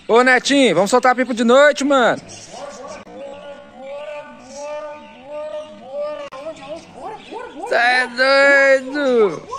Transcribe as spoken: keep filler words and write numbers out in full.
Ô, Netinho, vamos soltar pipa de noite, mano. Cê é doido!